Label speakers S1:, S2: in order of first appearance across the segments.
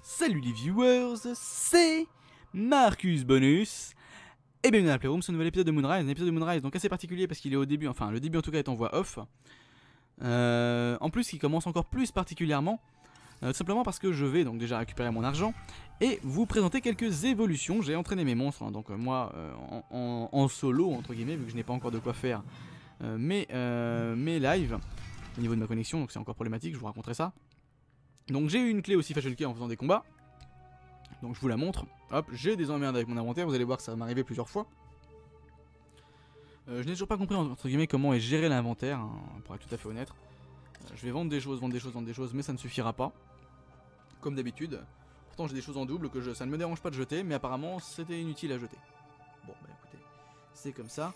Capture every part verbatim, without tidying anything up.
S1: Salut les viewers, c'est Marcus Bonus et bienvenue dans la Playroom sur un nouvel épisode de Moonrise. Un épisode de Moonrise donc assez particulier parce qu'il est au début, enfin le début en tout cas est en voix off. Euh, en plus il commence encore plus particulièrement, euh, tout simplement parce que je vais donc déjà récupérer mon argent et vous présenter quelques évolutions. J'ai entraîné mes monstres, hein, donc euh, moi euh, en, en, en solo entre guillemets vu que je n'ai pas encore de quoi faire euh, mes, euh, mes lives au niveau de ma connexion, donc c'est encore problématique, je vous raconterai ça. Donc j'ai eu une clé aussi Fashion Key en faisant des combats. Donc je vous la montre. Hop, j'ai des emmerdes avec mon inventaire, vous allez voir que ça va m'arriver plusieurs fois. Euh, je n'ai toujours pas compris entre guillemets comment est géré l'inventaire, hein, pour être tout à fait honnête. Euh, je vais vendre des choses, vendre des choses, vendre des choses, mais ça ne suffira pas. Comme d'habitude. Pourtant j'ai des choses en double que je, ça ne me dérange pas de jeter, mais apparemment c'était inutile à jeter. Bon bah écoutez, c'est comme ça.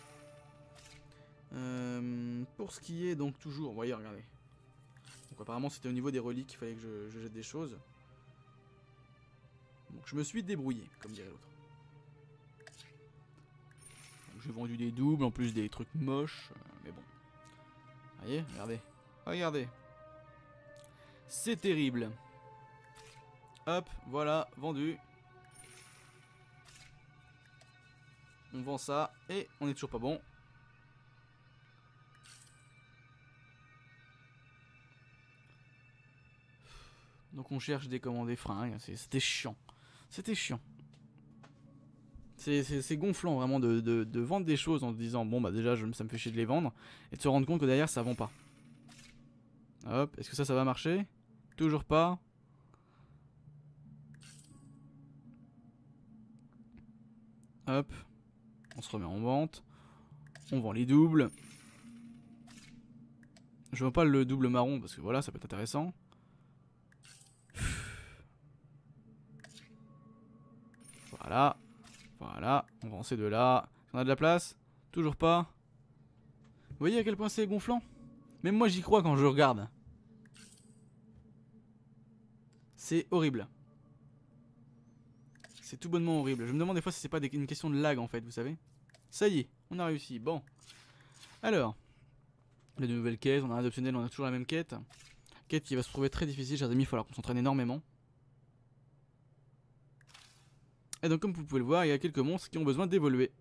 S1: Euh, pour ce qui est donc toujours, vous voyez, regardez. Donc apparemment c'était au niveau des reliques qu'il fallait que je, je jette des choses. Donc je me suis débrouillé, comme dirait l'autre. J'ai vendu des doubles, en plus des trucs moches, euh, mais bon. Voyez, regardez. Regardez. C'est terrible. Hop, voilà, vendu. On vend ça, et on est toujours pas bon. Donc on cherche des commandes, des fringues, c'était chiant. C'était chiant. C'est gonflant vraiment de, de, de vendre des choses en se disant bon bah déjà je, ça me fait chier de les vendre. Et de se rendre compte que derrière ça vend pas. Hop, est-ce que ça ça va marcher? Toujours pas. Hop, on se remet en vente. On vend les doubles. Je vends pas le double marron parce que voilà ça peut être intéressant. Voilà, voilà, on vend ces deux-là. On a de la place? Toujours pas. Vous voyez à quel point c'est gonflant? Même moi j'y crois quand je regarde. C'est horrible. C'est tout bonnement horrible. Je me demande des fois si c'est pas des, une question de lag en fait, vous savez. Ça y est, on a réussi. Bon. Alors, les deux nouvelles quêtes, on a un optionnel, on a toujours la même quête. Quête qui va se trouver très difficile, chers amis, il va falloir qu'on s'entraîne énormément. Et donc comme vous pouvez le voir, il y a quelques monstres qui ont besoin d'évoluer.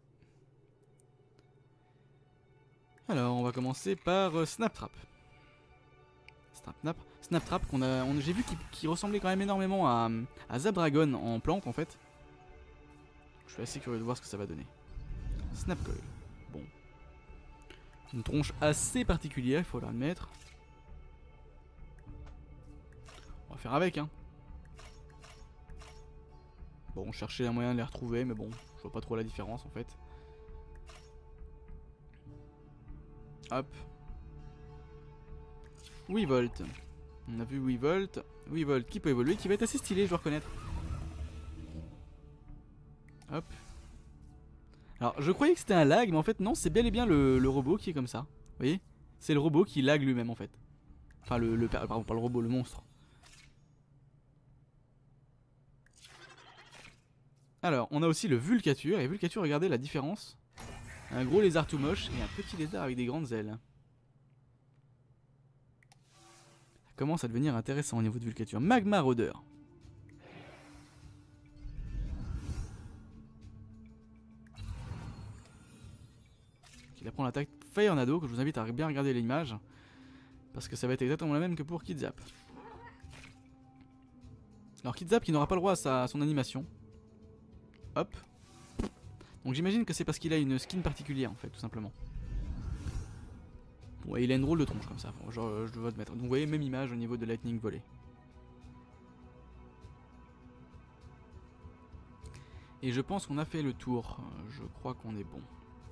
S1: Alors on va commencer par euh, Snaptrap. Snaptrap, Snaptrap qu'on a, on, j'ai vu qu'il qu'il ressemblait quand même énormément à, à Zapdragon en plante en fait. Je suis assez curieux de voir ce que ça va donner. Snapcoil, bon. Une tronche assez particulière, il faut l'admettre. On va faire avec hein. Bon, on cherchait un moyen de les retrouver, mais bon, je vois pas trop la différence en fait. Hop. Weavolt. On a vu Weavolt. Weavolt qui peut évoluer, qui va être assez stylé, je dois reconnaître. Hop. Alors, je croyais que c'était un lag, mais en fait, non, c'est bel et bien le, le robot qui est comme ça. Vous voyez? C'est le robot qui lag lui-même en fait. Enfin, le, le. Pardon, pas le robot, le monstre. Alors, on a aussi le Vulcature, et Vulcature, regardez la différence. Un gros lézard tout moche et un petit lézard avec des grandes ailes. Ça commence à devenir intéressant au niveau de Vulcature. Magma Rôdeur. Il apprend l'attaque Firenado, que je vous invite à bien regarder l'image. Parce que ça va être exactement la même que pour Kidzap. Alors Kidzap qui n'aura pas le droit à, sa, à son animation. Hop. Donc j'imagine que c'est parce qu'il a une skin particulière en fait, tout simplement. Ouais, il a une drôle de tronche comme ça, genre, je dois admettre. Donc vous voyez, même image au niveau de Lightning Volley. Et je pense qu'on a fait le tour. Je crois qu'on est bon.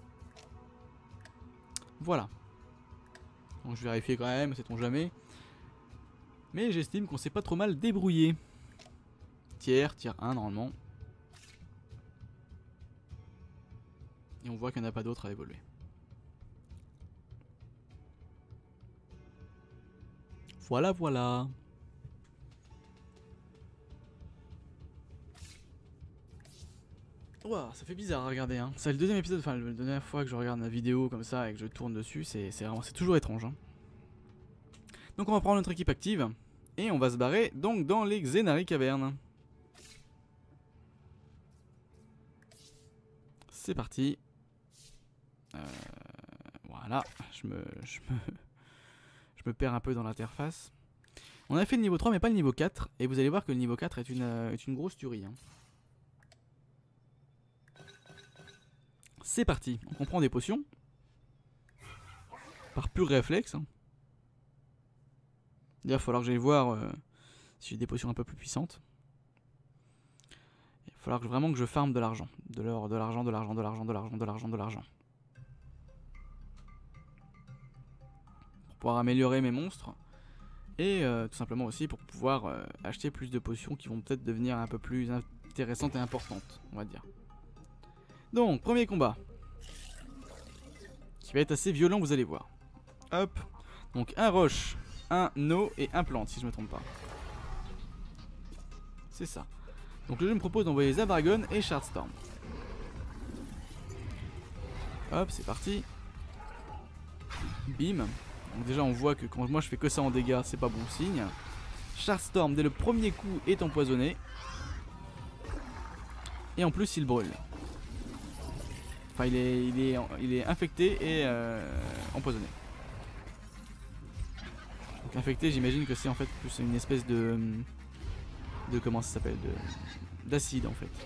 S1: Voilà. Donc je vais vérifier quand même, sait-on jamais. Mais j'estime qu'on s'est pas trop mal débrouillé. Tiers, tiers un normalement. Et on voit qu'il n'y en a pas d'autres à évoluer. Voilà, voilà. Wow, ça fait bizarre à regarder. Hein. C'est le deuxième épisode, enfin la dernière fois que je regarde ma vidéo comme ça et que je tourne dessus, c'est vraiment, c'est toujours étrange. Hein. Donc on va prendre notre équipe active et on va se barrer donc dans les Xenari Cavernes. C'est parti. Euh, voilà, je me, je, me, je me perds un peu dans l'interface. On a fait le niveau trois mais pas le niveau quatre. Et vous allez voir que le niveau quatre est une, euh, est une grosse tuerie. Hein. C'est parti. On prend des potions. Par pur réflexe. Hein. D'ailleurs, il va falloir que j'aille voir euh, si j'ai des potions un peu plus puissantes. Il va falloir que, vraiment que je farme de l'argent. De l'or, de l'argent, de l'argent, de l'argent, de l'argent, de l'argent, de l'argent. Pour pouvoir améliorer mes monstres. Et euh, tout simplement aussi pour pouvoir euh, acheter plus de potions qui vont peut-être devenir un peu plus intéressantes et importantes, on va dire. Donc, premier combat. Qui va être assez violent, vous allez voir. Hop. Donc un roche, un eau et un plante, si je me trompe pas. C'est ça. Donc le jeu me propose d'envoyer Zabragon et Shardstorm. Hop, c'est parti. Bim. Donc déjà on voit que quand moi je fais que ça en dégâts, c'est pas bon signe. Shardstorm dès le premier coup est empoisonné. Et en plus il brûle. Enfin il est, il est, il est infecté et euh, empoisonné. Donc infecté j'imagine que c'est en fait plus une espèce de... De comment ça s'appelle, de d'acide en fait.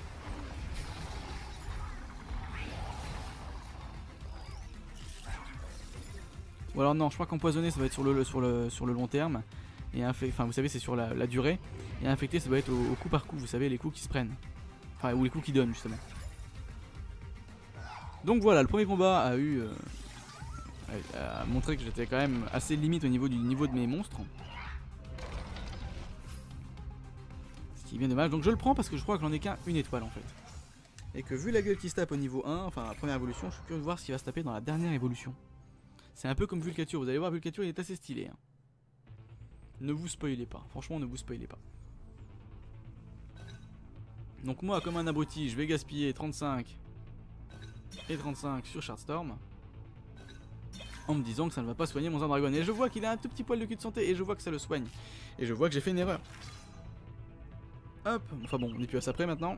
S1: Ou alors non, je crois qu'empoisonné ça va être sur le, sur le, sur le long terme. Et infecté, enfin vous savez c'est sur la, la durée. Et infecté ça doit être au, au coup par coup, vous savez les coups qui se prennent. Enfin ou les coups qui donnent justement. Donc voilà, le premier combat a eu... Euh, a, a montré que j'étais quand même assez limite au niveau du niveau de mes monstres. Ce qui est bien dommage, donc je le prends parce que je crois que j'en ai qu'un une étoile en fait. Et que vu la gueule qui se tape au niveau un, enfin la première évolution, je suis curieux de voir ce qui va se taper dans la dernière évolution. C'est un peu comme Vulcature, vous allez voir Vulcature il est assez stylé. Hein. Ne vous spoilez pas, franchement ne vous spoilez pas. Donc moi comme un abruti, je vais gaspiller trente-cinq et trente-cinq sur Shardstorm. En me disant que ça ne va pas soigner mon Zabragon. Et je vois qu'il a un tout petit poil de cul de santé et je vois que ça le soigne. Et je vois que j'ai fait une erreur. Hop, enfin bon, on n'est plus à ça près maintenant.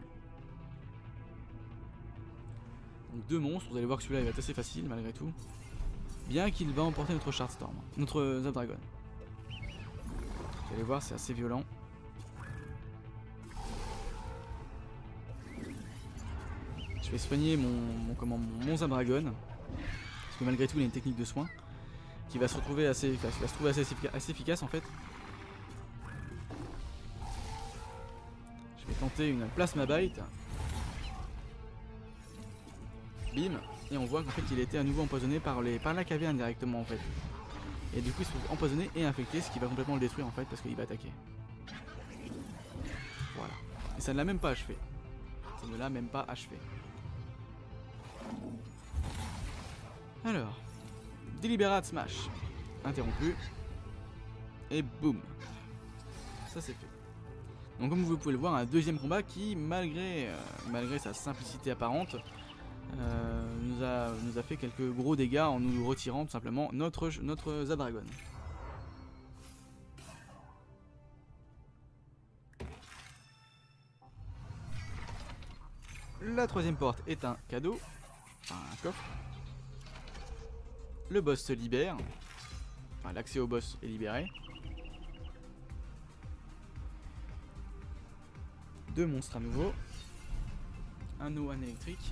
S1: Donc deux monstres, vous allez voir que celui-là il va être assez facile malgré tout. Bien qu'il va emporter notre Shardstorm, notre Zabragon. Vous allez voir, c'est assez violent. Je vais soigner mon, mon, comment, mon, mon Zabragon. Parce que malgré tout il a une technique de soin. Qui va se retrouver assez, qui va se trouver assez, assez efficace en fait. Je vais tenter une Plasma Bite. Bim. Et on voit qu'en fait il a été à nouveau empoisonné par, les, par la caverne directement en fait. Et du coup il se trouve empoisonné et infecté, ce qui va complètement le détruire en fait parce qu'il va attaquer. Voilà. Et ça ne l'a même pas achevé. Ça ne l'a même pas achevé. Alors. Deliberate Smash. Interrompu. Et boum. Ça c'est fait. Donc comme vous pouvez le voir, un deuxième combat qui, malgré, euh, malgré sa simplicité apparente, euh, nous, a, nous a fait quelques gros dégâts en nous retirant tout simplement notre, notre Zabragon. La troisième porte est un cadeau, enfin un coffre. Le boss se libère, enfin l'accès au boss est libéré. Deux monstres à nouveau. Un eau, un électrique.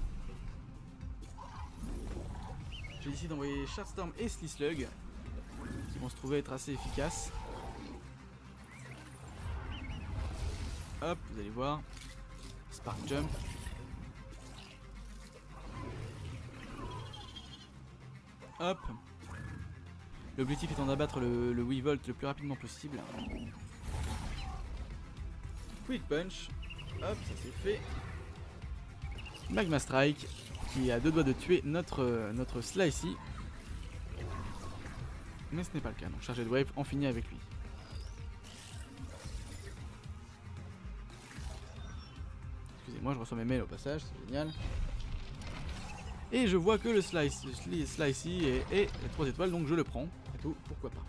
S1: J'ai décidé d'envoyer Shardstorm et Slislug, qui vont se trouver être assez efficaces. Hop, vous allez voir. Spark Jump. Hop. L'objectif étant d'abattre le, le Weavolt le plus rapidement possible. Quick Punch. Hop, ça c'est fait. Magma Strike, qui est à deux doigts de tuer notre, notre Slicey. Mais ce n'est pas le cas, donc chargé de wave, on finit avec lui. Excusez-moi, je reçois mes mails au passage, c'est génial. Et je vois que le Slicey est, est trois étoiles, donc je le prends. Et tout, pourquoi pas.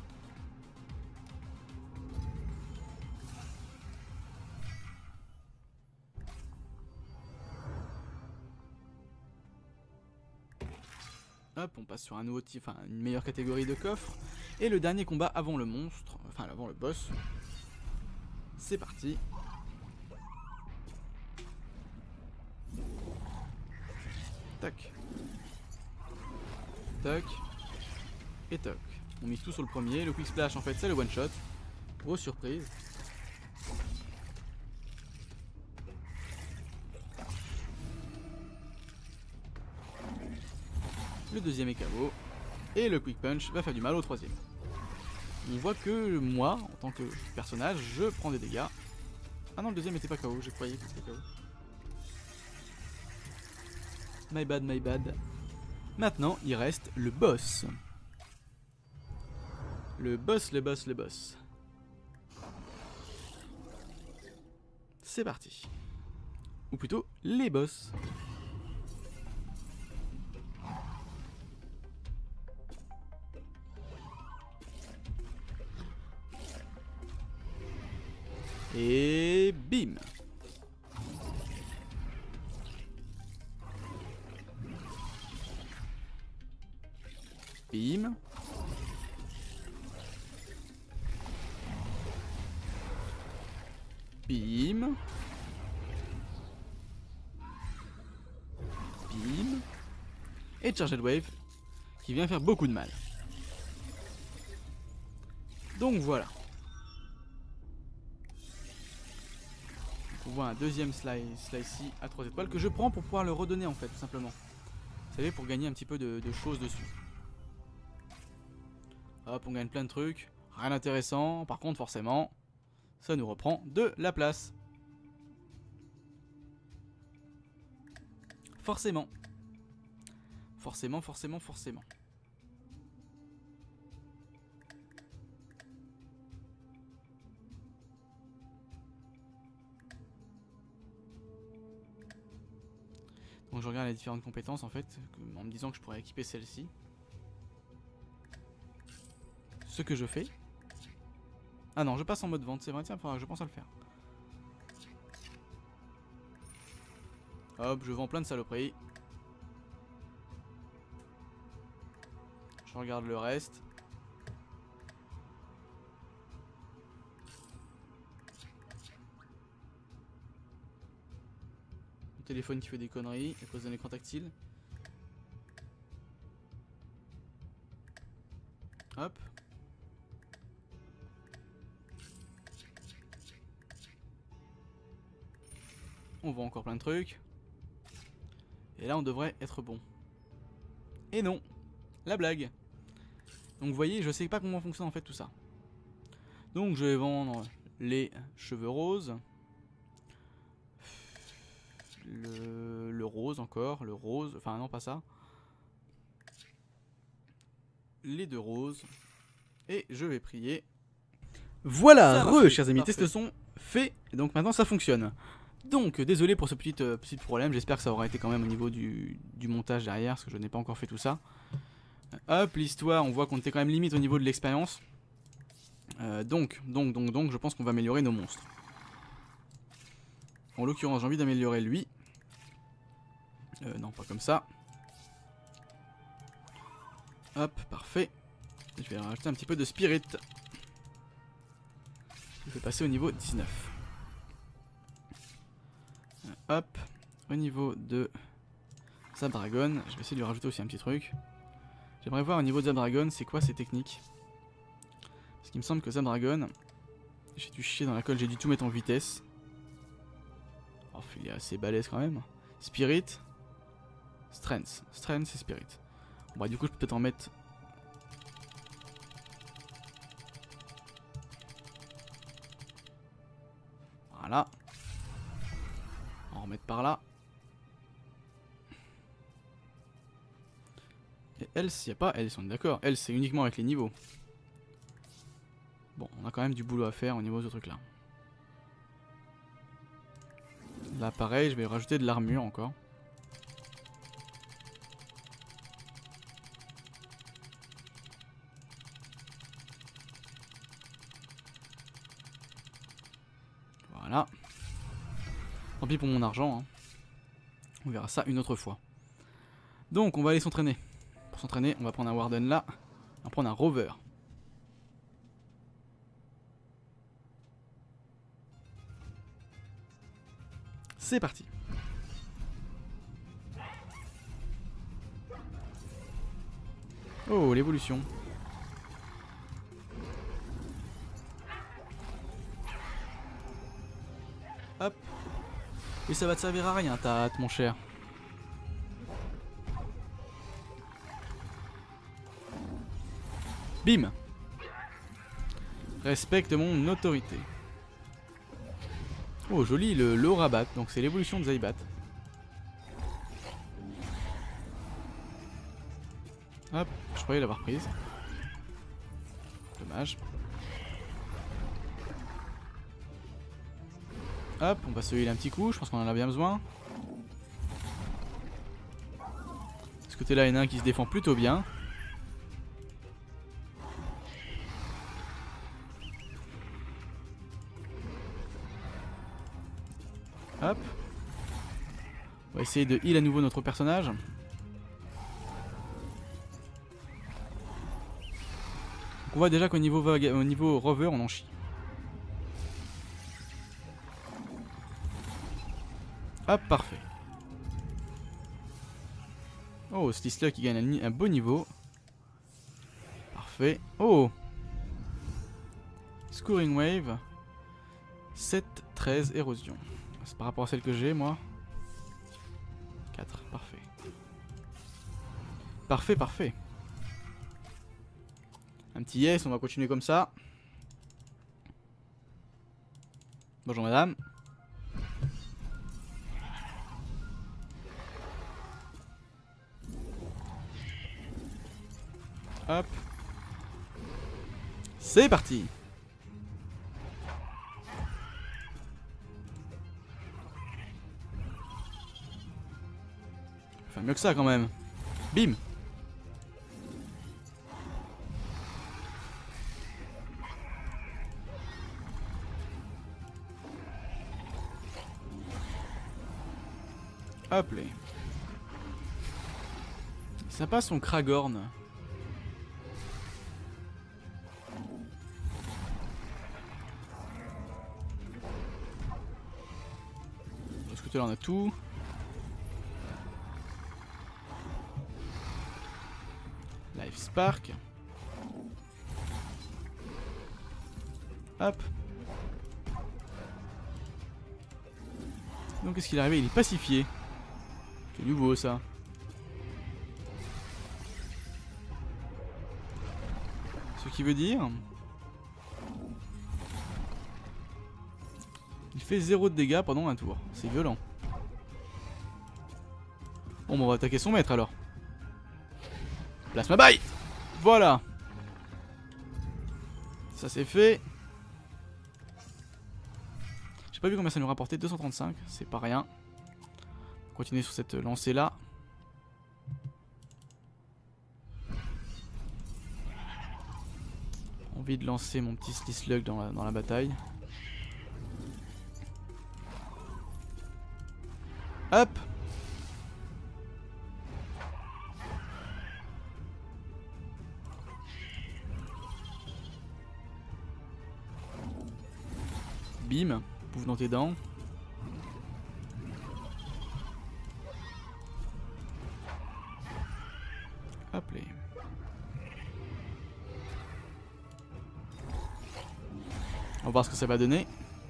S1: on passe sur un nouveau type, enfin une meilleure catégorie de coffre. Et le dernier combat avant le monstre, enfin avant le boss. C'est parti. Tac. Tac. Et toc. On mise tout sur le premier. Le quick splash en fait c'est le one shot. Grosse surprise. Le deuxième est K O. Et le quick punch va faire du mal au troisième. On voit que moi, en tant que personnage, je prends des dégâts. Ah non, le deuxième était pas K O, je croyais que c'était K O. My bad, my bad. Maintenant, il reste le boss. Le boss, le boss, le boss. C'est parti. Ou plutôt, les boss. Et bim. Bim. Bim. Bim. Et Charged Wave qui vient faire beaucoup de mal. Donc voilà. On voit un deuxième slice, slicey à trois étoiles que je prends pour pouvoir le redonner en fait tout simplement. Vous savez, pour gagner un petit peu de, de choses dessus. Hop, on gagne plein de trucs. Rien d'intéressant. Par contre forcément, ça nous reprend de la place. Forcément. Forcément, forcément, forcément. Donc je regarde les différentes compétences en fait, en me disant que je pourrais équiper celle-ci. Ce que je fais. Ah non, je passe en mode vente, c'est vrai, tiens, je pense à le faire. Hop, je vends plein de saloperies. Je regarde le reste. Mon téléphone qui fait des conneries à cause d'un écran tactile. Hop. On vend encore plein de trucs. Et là on devrait être bon. Et non, la blague. Donc vous voyez, je sais pas comment fonctionne en fait tout ça. Donc je vais vendre les cheveux roses. Le, le rose encore, le rose, enfin non pas ça. Les deux roses. Et je vais prier. Voilà, re, chers amis, tests sont faits. Et donc maintenant ça fonctionne. Donc désolé pour ce petit, euh, petit problème, j'espère que ça aura été quand même au niveau du, du montage derrière, parce que je n'ai pas encore fait tout ça. Hop, l'histoire, on voit qu'on était quand même limite au niveau de l'expérience. Euh, donc, donc, donc, donc, je pense qu'on va améliorer nos monstres. En l'occurrence, j'ai envie d'améliorer lui. Euh, non, pas comme ça. Hop, parfait. Je vais rajouter un petit peu de spirit. Je vais passer au niveau dix-neuf. Hop, au niveau de Zabragon, je vais essayer de lui rajouter aussi un petit truc. J'aimerais voir au niveau de Zabragon, c'est quoi ses techniques. Parce qu'il me semble que Zabragon, j'ai dû chier dans la colle, j'ai dû tout mettre en vitesse. Oh, il est assez balèze quand même. Spirit, Strength, Strength et Spirit. Bon, bah, du coup, je peux peut-être en mettre. Voilà. On va remettre par là. Et elles, s'il n'y a pas, elles sont d'accord. Elles, c'est uniquement avec les niveaux. Bon, on a quand même du boulot à faire au niveau de ce truc là. Là, pareil, je vais rajouter de l'armure encore. Voilà. Tant pis pour mon argent, hein. On verra ça une autre fois. Donc on va aller s'entraîner. pour s'entraîner, on va prendre un Warden là. On va prendre un Rover. C'est parti. Oh, l'évolution. Hop. Et ça va te servir à rien, ta hâte, mon cher. Bim. Respecte mon autorité. Oh, joli, le, le Rabat, donc c'est l'évolution de Zaibat. Hop, je croyais l'avoir prise. Dommage. Hop, on va se healer un petit coup, je pense qu'on en a bien besoin. De ce côté-là, il y en a un qui se défend plutôt bien. Hop. On va essayer de heal à nouveau notre personnage. Donc on voit déjà qu'au niveau, au niveau rover, on en chie. Hop, parfait. Oh, Slisla qui gagne un, un beau niveau. Parfait. Oh, Scoring Wave. sept, treize, érosion. C'est par rapport à celle que j'ai, moi. quatre, parfait. Parfait, parfait. Un petit yes, on va continuer comme ça. Bonjour madame. Hop. C'est parti. Enfin mieux que ça quand même. Bim. Hop là. Sympa son Kragorn. De ce côté là on a tout. Life Spark. Hop. Donc qu'est-ce qu'il est arrivé? Il est pacifié. C'est nouveau ça. Ce qui veut dire... il fait zéro de dégâts pendant un tour. C'est violent. Bon, bah on va attaquer son maître alors. Plasma Bite. Voilà. Ça c'est fait. J'ai pas vu combien ça nous rapportait. deux cent trente-cinq, c'est pas rien. Continuer sur cette lancée là. Envie de lancer mon petit Slislug dans la, dans la bataille. Hop. Bim, pouffe dans tes dents. Hop là. On va voir ce que ça va donner.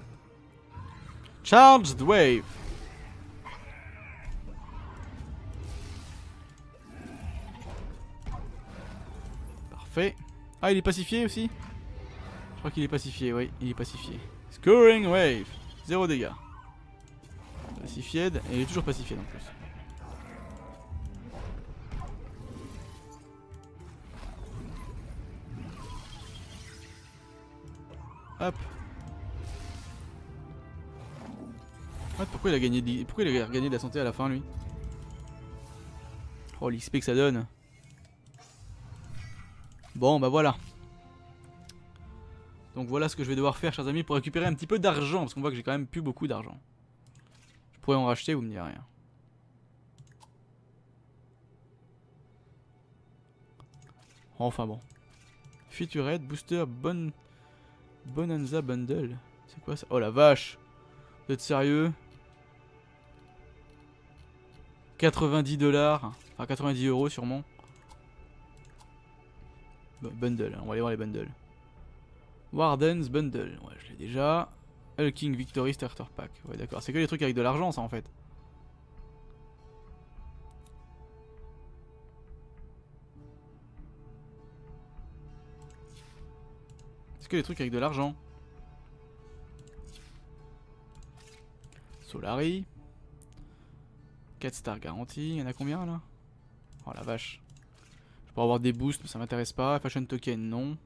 S1: Charged Wave. Parfait. Ah, il est pacifié aussi? Je crois qu'il est pacifié, oui, il est pacifié. Scoring Wave. Zéro dégâts. Pacifié, et il est toujours pacifié en plus. Hop. Ouais, pourquoi il a gagné de... pourquoi il a gagné de la santé à la fin lui? Oh l'X P que ça donne. Bon bah voilà. Donc voilà ce que je vais devoir faire chers amis pour récupérer un petit peu d'argent. Parce qu'on voit que j'ai quand même plus beaucoup d'argent. Je pourrais en racheter, vous me direz rien. Enfin bon. Featurette, booster, bon... Bonanza bundle. C'est quoi ça? Oh la vache! Vous êtes sérieux? quatre-vingt-dix dollars. Enfin quatre-vingt-dix euros sûrement. Bon, bundle, on va aller voir les bundles. Warden's bundle. Ouais, je l'ai déjà. Hulking Victory Starter Pack. Ouais, d'accord. C'est que les trucs avec de l'argent, ça en fait. C'est que les trucs avec de l'argent. Solari. quatre stars garantie. Il y en a combien là? Oh la vache. Je pourrais avoir des boosts, mais ça m'intéresse pas. Fashion token, non.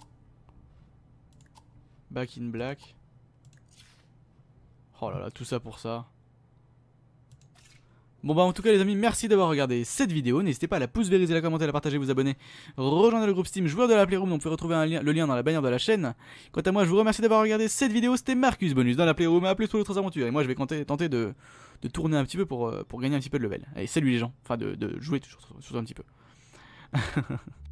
S1: Back in black. Oh là là, tout ça pour ça. Bon bah en tout cas les amis, merci d'avoir regardé cette vidéo. N'hésitez pas à la pouce vériser, la commenter, la partager, vous abonner. Rejoindre le groupe Steam joueur de la Playroom, donc vous pouvez retrouver un lien, le lien dans la bannière de la chaîne. Quant à moi, je vous remercie d'avoir regardé cette vidéo. C'était Marcus Bonus dans la Playroom. A plus pour d'autres aventures. Et moi je vais tenter, tenter de, de tourner un petit peu pour, pour gagner un petit peu de level. Allez, salut les gens. Enfin de, de jouer surtout un petit peu.